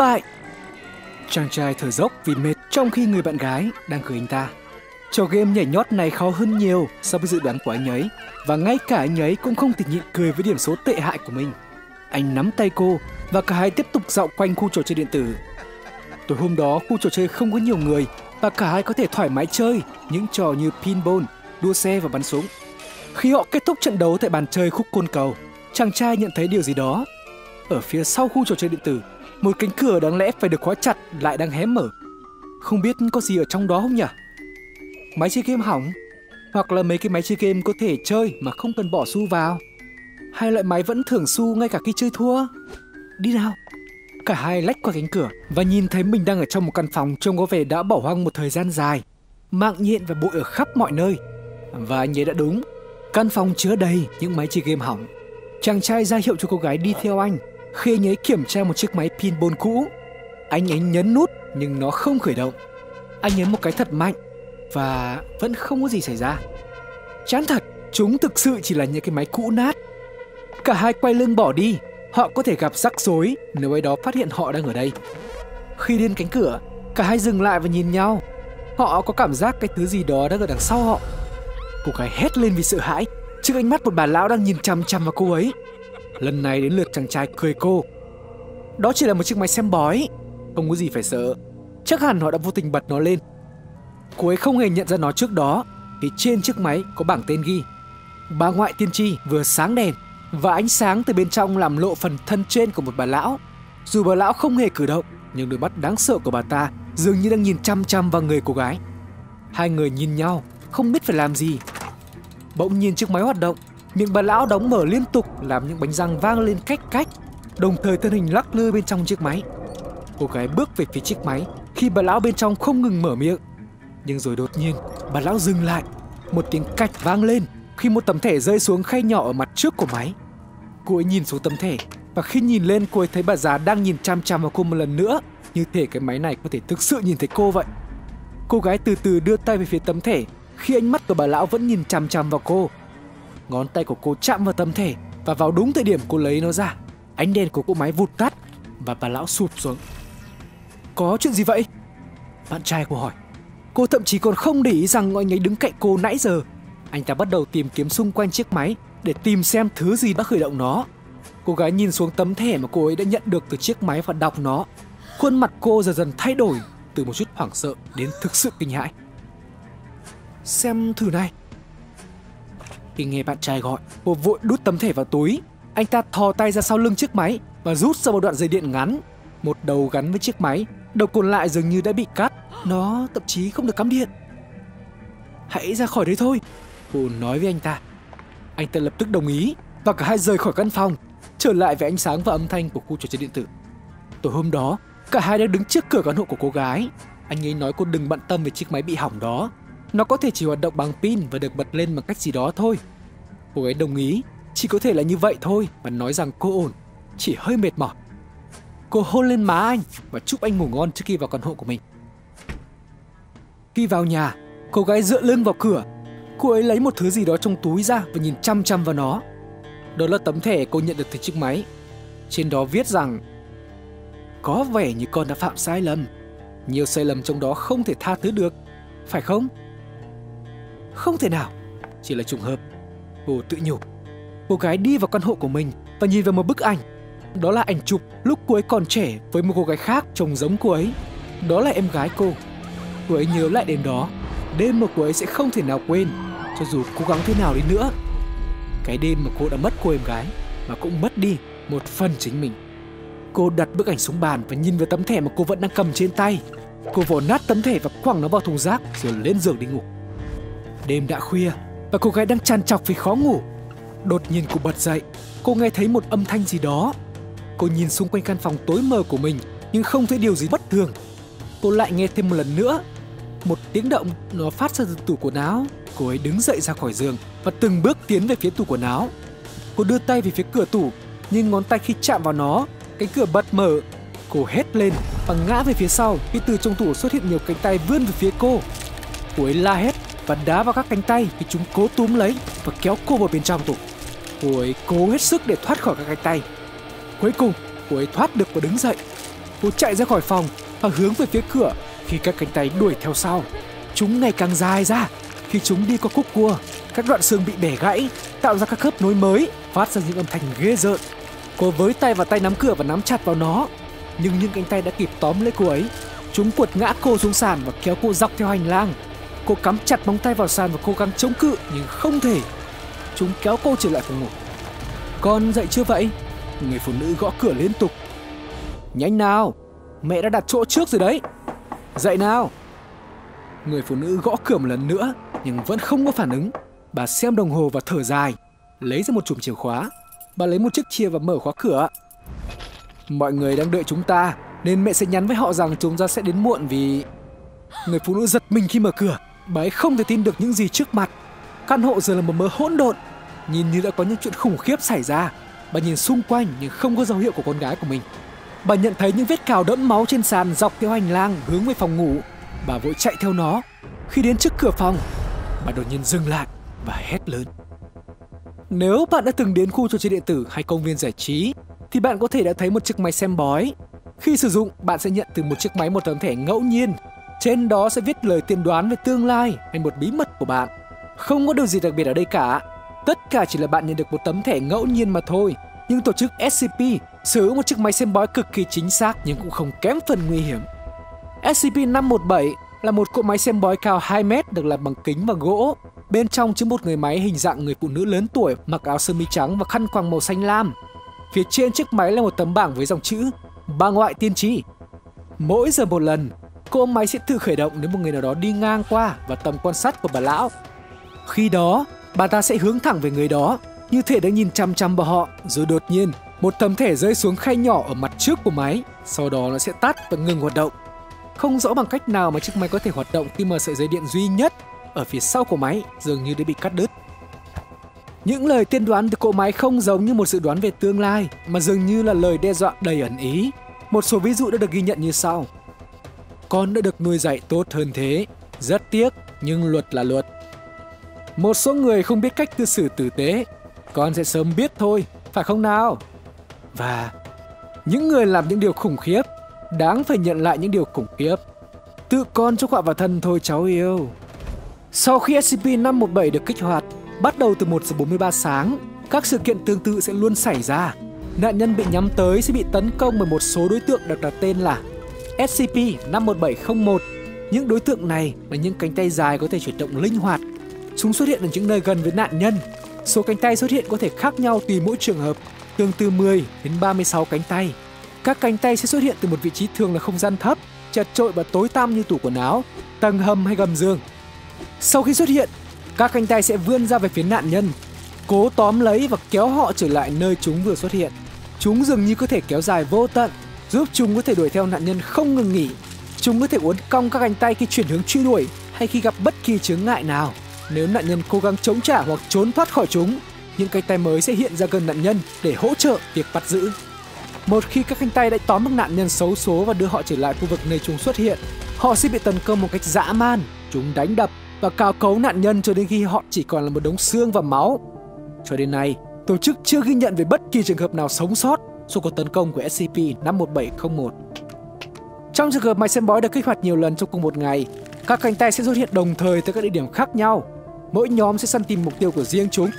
bại. Chàng trai thở dốc vì mệt trong khi người bạn gái đang cười anh ta. Trò game nhảy nhót này khó hơn nhiều so với dự đoán của anh ấy, và ngay cả anh ấy cũng không thể nhịn cười với điểm số tệ hại của mình. Anh nắm tay cô và cả hai tiếp tục dạo quanh khu trò chơi điện tử. Tối hôm đó khu trò chơi không có nhiều người và cả hai có thể thoải mái chơi những trò như pinball, đua xe và bắn súng. Khi họ kết thúc trận đấu tại bàn chơi khúc côn cầu, chàng trai nhận thấy điều gì đó. Ở phía sau khu trò chơi điện tử, một cánh cửa đáng lẽ phải được khóa chặt lại đang hé mở. Không biết có gì ở trong đó không nhỉ? Máy chơi game hỏng? Hoặc là mấy cái máy chơi game có thể chơi mà không cần bỏ xu vào? Hay loại máy vẫn thưởng xu ngay cả khi chơi thua? Đi nào! Cả hai lách qua cánh cửa và nhìn thấy mình đang ở trong một căn phòng trông có vẻ đã bỏ hoang một thời gian dài. Mạng nhện và bụi ở khắp mọi nơi. Và anh ấy đã đúng. Căn phòng chứa đầy những máy chơi game hỏng. Chàng trai ra hiệu cho cô gái đi theo anh khi anh ấy kiểm tra một chiếc máy pinball cũ. Anh ấy nhấn nút nhưng nó không khởi động. Anh nhấn một cái thật mạnh và vẫn không có gì xảy ra. Chán thật, chúng thực sự chỉ là những cái máy cũ nát. Cả hai quay lưng bỏ đi. Họ có thể gặp rắc rối nếu ai đó phát hiện họ đang ở đây. Khi đến cánh cửa, cả hai dừng lại và nhìn nhau. Họ có cảm giác cái thứ gì đó đang ở đằng sau họ. Cô gái hét lên vì sợ hãi trước ánh mắt một bà lão đang nhìn chằm chằm vào cô ấy. Lần này đến lượt chàng trai cười cô. Đó chỉ là một chiếc máy xem bói, không có gì phải sợ. Chắc hẳn họ đã vô tình bật nó lên. Cô ấy không hề nhận ra nó trước đó, vì trên chiếc máy có bảng tên ghi: bà ngoại tiên tri vừa sáng đèn, và ánh sáng từ bên trong làm lộ phần thân trên của một bà lão. Dù bà lão không hề cử động, nhưng đôi mắt đáng sợ của bà ta dường như đang nhìn chăm chăm vào người cô gái. Hai người nhìn nhau, không biết phải làm gì. Bỗng nhiên chiếc máy hoạt động, miệng bà lão đóng mở liên tục làm những bánh răng vang lên cách cách, đồng thời thân hình lắc lư bên trong chiếc máy. Cô gái bước về phía chiếc máy khi bà lão bên trong không ngừng mở miệng. Nhưng rồi đột nhiên bà lão dừng lại. Một tiếng cạch vang lên khi một tấm thẻ rơi xuống khay nhỏ ở mặt trước của máy. Cô ấy nhìn xuống tấm thẻ, và khi nhìn lên cô ấy thấy bà già đang nhìn chăm chăm vào cô một lần nữa, như thể cái máy này có thể thực sự nhìn thấy cô vậy. Cô gái từ từ đưa tay về phía tấm thẻ khi ánh mắt của bà lão vẫn nhìn chăm chăm vào cô. Ngón tay của cô chạm vào tấm thẻ, và vào đúng thời điểm cô lấy nó ra, ánh đèn của cỗ máy vụt tắt và bà lão sụp xuống. Có chuyện gì vậy? Bạn trai cô hỏi. Cô thậm chí còn không để ý rằng anh ấy đứng cạnh cô nãy giờ. Anh ta bắt đầu tìm kiếm xung quanh chiếc máy để tìm xem thứ gì đã khởi động nó. Cô gái nhìn xuống tấm thẻ mà cô ấy đã nhận được từ chiếc máy và đọc nó. Khuôn mặt cô dần dần thay đổi từ một chút hoảng sợ đến thực sự kinh hãi. Xem thử này. Khi nghe bạn trai gọi, cô vội đút tấm thẻ vào túi. Anh ta thò tay ra sau lưng chiếc máy và rút ra một đoạn dây điện ngắn. Một đầu gắn với chiếc máy, đầu còn lại dường như đã bị cắt. Nó thậm chí không được cắm điện. Hãy ra khỏi đấy thôi, cô nói với anh ta. Anh ta lập tức đồng ý và cả hai rời khỏi căn phòng, trở lại với ánh sáng và âm thanh của khu trò chơi điện tử. Tối hôm đó, cả hai đang đứng trước cửa căn hộ của cô gái. Anh ấy nói cô đừng bận tâm về chiếc máy bị hỏng đó. Nó có thể chỉ hoạt động bằng pin và được bật lên bằng cách gì đó thôi. Cô ấy đồng ý, chỉ có thể là như vậy thôi, và nói rằng cô ổn, chỉ hơi mệt mỏi. Cô hôn lên má anh và chúc anh ngủ ngon trước khi vào căn hộ của mình. Khi vào nhà, cô gái dựa lưng vào cửa. Cô ấy lấy một thứ gì đó trong túi ra và nhìn chăm chăm vào nó. Đó là tấm thẻ cô nhận được từ chiếc máy. Trên đó viết rằng: có vẻ như con đã phạm sai lầm. Nhiều sai lầm trong đó không thể tha thứ được, phải không? Không thể nào, chỉ là trùng hợp, cô tự nhủ. Cô gái đi vào căn hộ của mình và nhìn vào một bức ảnh. Đó là ảnh chụp lúc cô ấy còn trẻ với một cô gái khác trông giống cô ấy. Đó là em gái cô. Cô ấy nhớ lại đêm đó, đêm mà cô ấy sẽ không thể nào quên, cho dù cố gắng thế nào đi nữa. Cái đêm mà cô đã mất cô em gái, mà cũng mất đi một phần chính mình. Cô đặt bức ảnh xuống bàn và nhìn vào tấm thẻ mà cô vẫn đang cầm trên tay. Cô vò nát tấm thẻ và quẳng nó vào thùng rác rồi lên giường đi ngủ. Đêm đã khuya và cô gái đang trằn trọc vì khó ngủ. Đột nhiên cô bật dậy. Cô nghe thấy một âm thanh gì đó. Cô nhìn xung quanh căn phòng tối mờ của mình nhưng không thấy điều gì bất thường. Cô lại nghe thêm một lần nữa. Một tiếng động nó phát ra từ tủ quần áo. Cô ấy đứng dậy ra khỏi giường và từng bước tiến về phía tủ quần áo. Cô đưa tay về phía cửa tủ, nhưng ngón tay khi chạm vào nó, cánh cửa bật mở. Cô hét lên và ngã về phía sau khi từ trong tủ xuất hiện nhiều cánh tay vươn về phía cô. Cô ấy la hét và đá vào các cánh tay khi chúng cố túm lấy và kéo cô vào bên trong tủ. Cô ấy cố hết sức để thoát khỏi các cánh tay. Cuối cùng cô ấy thoát được và đứng dậy. Cô chạy ra khỏi phòng và hướng về phía cửa khi các cánh tay đuổi theo sau. Chúng ngày càng dài ra. Khi chúng đi qua khúc cua, các đoạn xương bị bẻ gãy, tạo ra các khớp nối mới, phát ra những âm thanh ghê rợn. Cô với tay vào tay nắm cửa và nắm chặt vào nó. Nhưng những cánh tay đã kịp tóm lấy cô ấy. Chúng quật ngã cô xuống sàn và kéo cô dọc theo hành lang. Cô cắm chặt móng tay vào sàn và cố gắng chống cự nhưng không thể. Chúng kéo cô trở lại phòng ngủ. Con dậy chưa vậy? Người phụ nữ gõ cửa liên tục. Nhanh nào, mẹ đã đặt chỗ trước rồi đấy. Dậy nào. Người phụ nữ gõ cửa một lần nữa nhưng vẫn không có phản ứng. Bà xem đồng hồ và thở dài, lấy ra một chùm chìa khóa. Bà lấy một chiếc chìa và mở khóa cửa. Mọi người đang đợi chúng ta nên mẹ sẽ nhắn với họ rằng chúng ta sẽ đến muộn vì... Người phụ nữ giật mình khi mở cửa. Bà ấy không thể tin được những gì trước mặt. Căn hộ giờ là một mớ hỗn độn. Nhìn như đã có những chuyện khủng khiếp xảy ra. Bà nhìn xung quanh nhưng không có dấu hiệu của con gái của mình. Bà nhận thấy những vết cào đẫm máu trên sàn dọc theo hành lang hướng về phòng ngủ. Bà vội chạy theo nó. Khi đến trước cửa phòng, bà đột nhiên dừng lại và hét lớn. Nếu bạn đã từng đến khu trò chơi điện tử hay công viên giải trí thì bạn có thể đã thấy một chiếc máy xem bói. Khi sử dụng, bạn sẽ nhận từ một chiếc máy một tấm thẻ ngẫu nhiên. Trên đó sẽ viết lời tiên đoán về tương lai hay một bí mật của bạn. Không có điều gì đặc biệt ở đây cả. Tất cả chỉ là bạn nhận được một tấm thẻ ngẫu nhiên mà thôi. Nhưng tổ chức SCP sở hữu một chiếc máy xem bói cực kỳ chính xác nhưng cũng không kém phần nguy hiểm. SCP-517 là một cỗ máy xem bói cao 2 mét được làm bằng kính và gỗ. Bên trong chứa một người máy hình dạng người phụ nữ lớn tuổi mặc áo sơ mi trắng và khăn quàng màu xanh lam. Phía trên chiếc máy là một tấm bảng với dòng chữ bà ngoại tiên tri. Mỗi giờ một lần, cỗ máy sẽ tự khởi động nếu một người nào đó đi ngang qua và tầm quan sát của bà lão. Khi đó, bà ta sẽ hướng thẳng về người đó, như thể đang nhìn chăm chăm vào họ. Rồi đột nhiên, một tấm thẻ rơi xuống khay nhỏ ở mặt trước của máy. Sau đó nó sẽ tắt và ngừng hoạt động. Không rõ bằng cách nào mà chiếc máy có thể hoạt động khi mà sợi dây điện duy nhất ở phía sau của máy dường như đã bị cắt đứt. Những lời tiên đoán từ cỗ máy không giống như một dự đoán về tương lai, mà dường như là lời đe dọa đầy ẩn ý. Một số ví dụ đã được ghi nhận như sau. Con đã được nuôi dạy tốt hơn thế. Rất tiếc, nhưng luật là luật. Một số người không biết cách cư xử tử tế. Con sẽ sớm biết thôi, phải không nào? Và những người làm những điều khủng khiếp đáng phải nhận lại những điều khủng khiếp. Tự con cho quạ vào thân thôi cháu yêu. Sau khi SCP-517 được kích hoạt, bắt đầu từ 1 giờ 43 sáng, các sự kiện tương tự sẽ luôn xảy ra. Nạn nhân bị nhắm tới sẽ bị tấn công bởi một số đối tượng được đặt tên là SCP-51701. Những đối tượng này là những cánh tay dài có thể chuyển động linh hoạt. Chúng xuất hiện ở những nơi gần với nạn nhân. Số cánh tay xuất hiện có thể khác nhau tùy mỗi trường hợp, thường từ 10 đến 36 cánh tay. Các cánh tay sẽ xuất hiện từ một vị trí thường là không gian thấp, chật chội và tối tăm như tủ quần áo, tầng hầm hay gầm giường. Sau khi xuất hiện, các cánh tay sẽ vươn ra về phía nạn nhân, cố tóm lấy và kéo họ trở lại nơi chúng vừa xuất hiện. Chúng dường như có thể kéo dài vô tận, giúp chúng có thể đuổi theo nạn nhân không ngừng nghỉ. Chúng có thể uốn cong các cánh tay khi chuyển hướng truy đuổi hay khi gặp bất kỳ chướng ngại nào. Nếu nạn nhân cố gắng chống trả hoặc trốn thoát khỏi chúng, những cánh tay mới sẽ hiện ra gần nạn nhân để hỗ trợ việc bắt giữ. Một khi các cánh tay đã tóm được nạn nhân xấu số và đưa họ trở lại khu vực nơi chúng xuất hiện, họ sẽ bị tấn công một cách dã man. Chúng đánh đập và cào cấu nạn nhân cho đến khi họ chỉ còn là một đống xương và máu. Cho đến nay, tổ chức chưa ghi nhận về bất kỳ trường hợp nào sống sót sau cuộc tấn công của SCP-51701. Trong trường hợp máy xem bói được kích hoạt nhiều lần trong cùng một ngày, các cánh tay sẽ xuất hiện đồng thời tại các địa điểm khác nhau. Mỗi nhóm sẽ săn tìm mục tiêu của riêng chúng.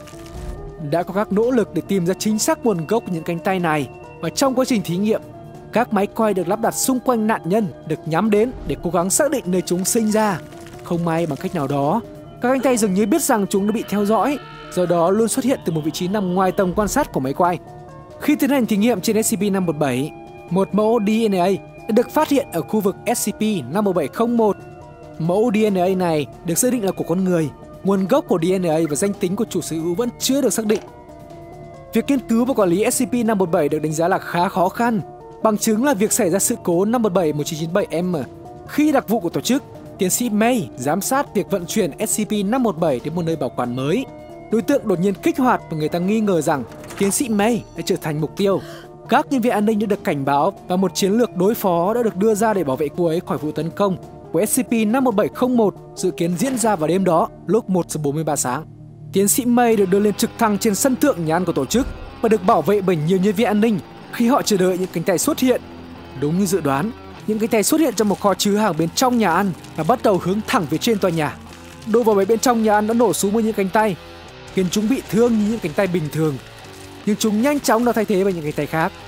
Đã có các nỗ lực để tìm ra chính xác nguồn gốc của những cánh tay này, và trong quá trình thí nghiệm, các máy quay được lắp đặt xung quanh nạn nhân được nhắm đến để cố gắng xác định nơi chúng sinh ra. Không may bằng cách nào đó, các cánh tay dường như biết rằng chúng đã bị theo dõi, do đó luôn xuất hiện từ một vị trí nằm ngoài tầm quan sát của máy quay. Khi tiến hành thí nghiệm trên SCP-517, một mẫu DNA đã được phát hiện ở khu vực SCP-51701. Mẫu DNA này được xác định là của con người. Nguồn gốc của DNA và danh tính của chủ sở hữu vẫn chưa được xác định. Việc nghiên cứu và quản lý SCP-517 được đánh giá là khá khó khăn. Bằng chứng là việc xảy ra sự cố 517-1997M. Khi đặc vụ của tổ chức, tiến sĩ May giám sát việc vận chuyển SCP-517 đến một nơi bảo quản mới, đối tượng đột nhiên kích hoạt và người ta nghi ngờ rằng tiến sĩ May đã trở thành mục tiêu. Các nhân viên an ninh đã được cảnh báo và một chiến lược đối phó đã được đưa ra để bảo vệ cô ấy khỏi vụ tấn công của SCP-51701 dự kiến diễn ra vào đêm đó lúc 1 giờ 43 sáng. Tiến sĩ May được đưa lên trực thăng trên sân thượng nhà ăn của tổ chức và được bảo vệ bởi nhiều nhân viên an ninh khi họ chờ đợi những cánh tay xuất hiện. Đúng như dự đoán, những cánh tay xuất hiện trong một kho chứa hàng bên trong nhà ăn và bắt đầu hướng thẳng về trên tòa nhà. Đội bảo vệ bên trong nhà ăn đã nổ súng vào những cánh tay, khiến chúng bị thương như những cánh tay bình thường, nhưng chúng nhanh chóng được thay thế bằng những cánh tay khác.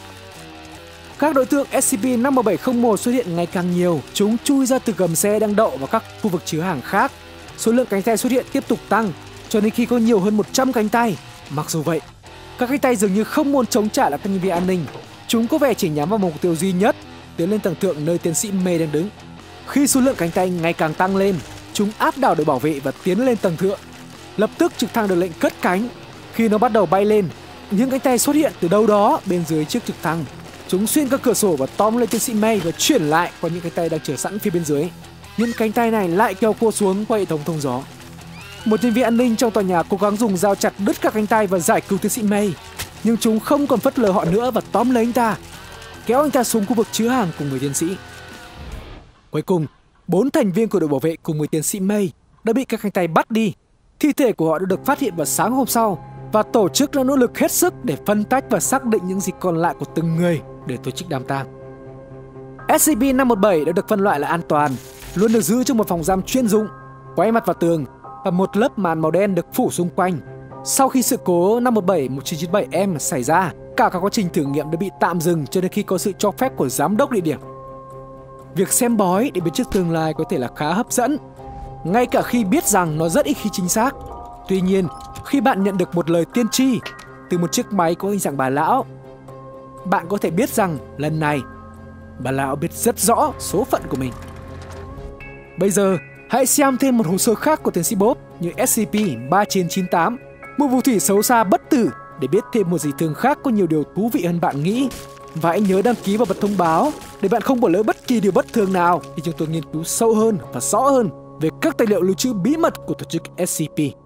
Các đối tượng SCP-51701 xuất hiện ngày càng nhiều. Chúng chui ra từ gầm xe đang đậu vào các khu vực chứa hàng khác. Số lượng cánh tay xuất hiện tiếp tục tăng, cho đến khi có nhiều hơn 100 cánh tay. Mặc dù vậy, các cánh tay dường như không muốn chống trả lại các nhân viên an ninh. Chúng có vẻ chỉ nhắm vào một mục tiêu duy nhất, tiến lên tầng thượng nơi tiến sĩ May đang đứng. Khi số lượng cánh tay ngày càng tăng lên, chúng áp đảo đội bảo vệ và tiến lên tầng thượng. Lập tức trực thăng được lệnh cất cánh. Khi nó bắt đầu bay lên, những cánh tay xuất hiện từ đâu đó bên dưới chiếc trực thăng. Chúng xuyên các cửa sổ và tóm lấy tiến sĩ May và chuyển lại qua những cánh tay đang chờ sẵn phía bên dưới. Những cánh tay này lại kéo cô xuống qua hệ thống thông gió. Một nhân viên an ninh trong tòa nhà cố gắng dùng dao chặt đứt các cánh tay và giải cứu tiến sĩ May, nhưng chúng không còn phớt lờ họ nữa và tóm lấy anh ta, kéo anh ta xuống khu vực chứa hàng cùng người tiến sĩ. Cuối cùng, 4 thành viên của đội bảo vệ cùng người tiến sĩ May đã bị các cánh tay bắt đi. Thi thể của họ đã được phát hiện vào sáng hôm sau, và tổ chức đã nỗ lực hết sức để phân tách và xác định những gì còn lại của từng người để tổ chức đám tang. SCP-517 đã được phân loại là an toàn, luôn được giữ trong một phòng giam chuyên dụng, quay mặt vào tường và một lớp màn màu đen được phủ xung quanh. Sau khi sự cố 517-1997M xảy ra, cả các quá trình thử nghiệm đã bị tạm dừng cho đến khi có sự cho phép của giám đốc địa điểm. Việc xem bói để biết trước tương lai có thể là khá hấp dẫn, ngay cả khi biết rằng nó rất ít khi chính xác. Tuy nhiên, khi bạn nhận được một lời tiên tri từ một chiếc máy có hình dạng bà lão, bạn có thể biết rằng lần này bà lão biết rất rõ số phận của mình. Bây giờ, hãy xem thêm một hồ sơ khác của tiến sĩ Bob như SCP-3998, một phù thủy xấu xa bất tử, để biết thêm một dị thường khác có nhiều điều thú vị hơn bạn nghĩ. Và hãy nhớ đăng ký và bật thông báo để bạn không bỏ lỡ bất kỳ điều bất thường nào khi chúng tôi nghiên cứu sâu hơn và rõ hơn về các tài liệu lưu trữ bí mật của tổ chức SCP.